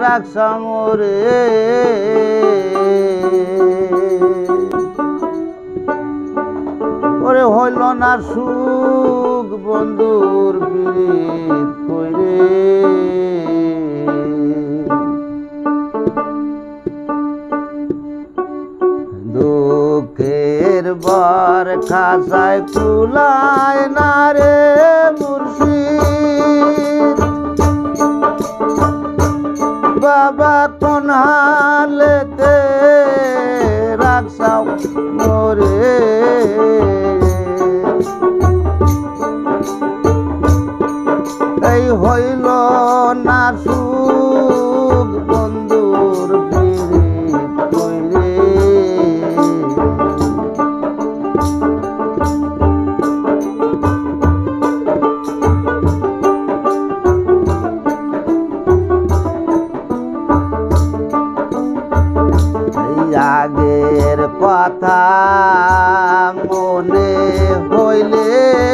রাখছা মোরে ওরে হইল না সুখ বন্ধুর পীড়িত কইরে দুঃখের বর খাসায় কুলায় না রে মুর্শিদ বাবা কোন হালেতে রাখছাও মোরে এই হইল না সুখ বন্ধুর পীড়িত কইরে আগের কথা মনে হইলে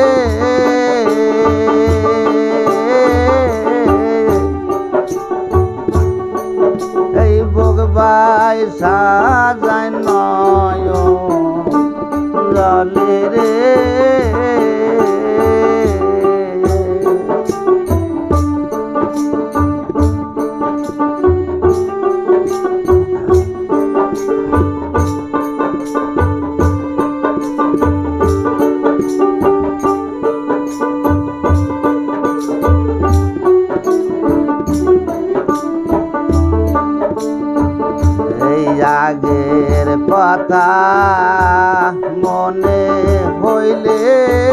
এই বগবাই সাজায় নয়ন জলে রে আগের কথা মনে হইলে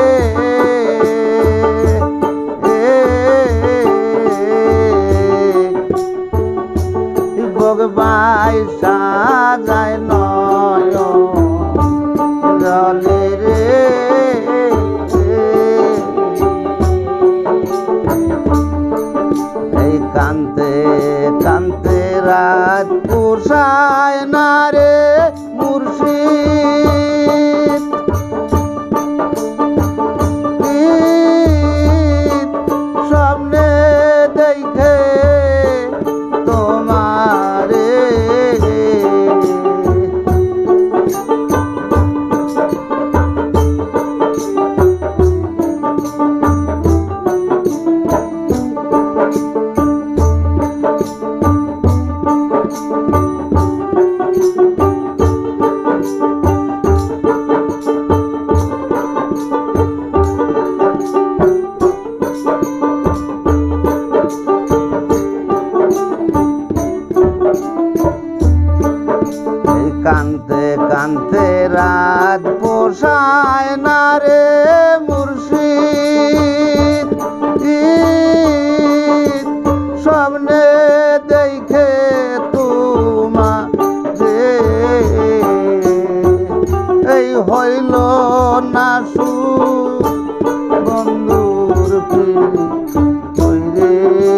ভগবাই সাজায় নয়ন জলে রে এই কান্তে কান্তে রাত পোষায় না রে মুর্শিদ সামনে দেখে তোমারে কান্তে কান্তে রাত পোষায় না রে মুর্শিদ সামনে দেখে তোমারে এই হইল না সুখ বন্ধুর পীড়িত কইরে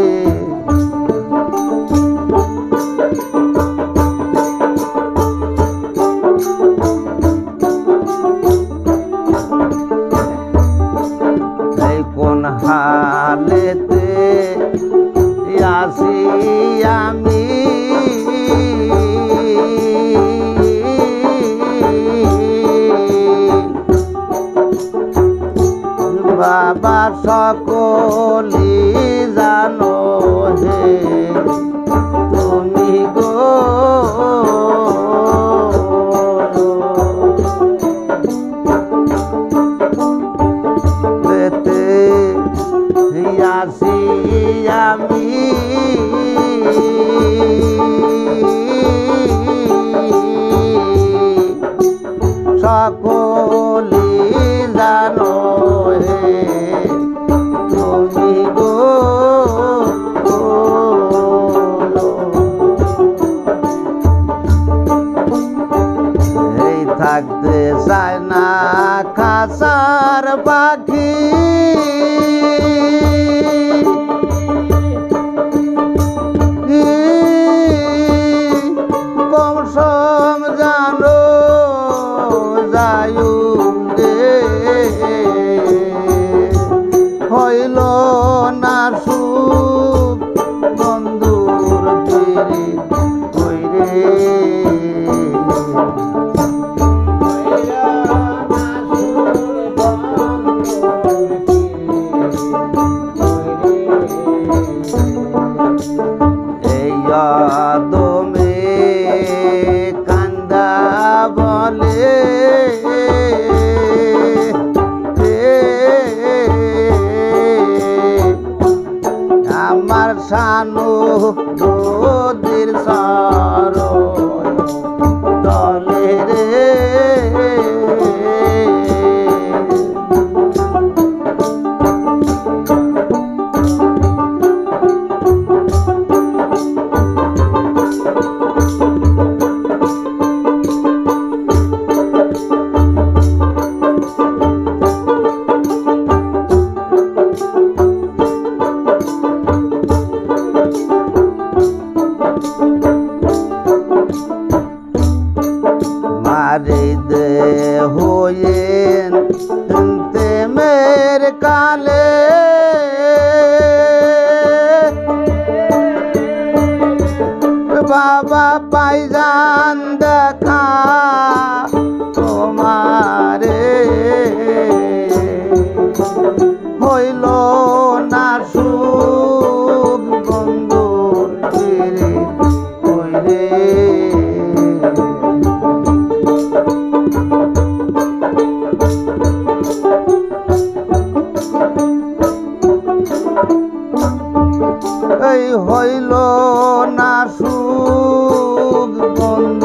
কোন হালেতে আসি আমি বাবা সকলি জানো হে তুমি গো আসি আমি সকলি জানো হে তুমি গো এই থাকতে চায় না খাসার পাখি হইল না সুখ বন্ধুর দমে কান্দা বলে আমার শানু নদীর সর তলে রে মারিদে হয়েন তেমের কালে বাবা পাইজান দেখা তোমারে হইল না সুখ বন্ধুর ফিরে হইরে এই হইল না সুখ বন্ধু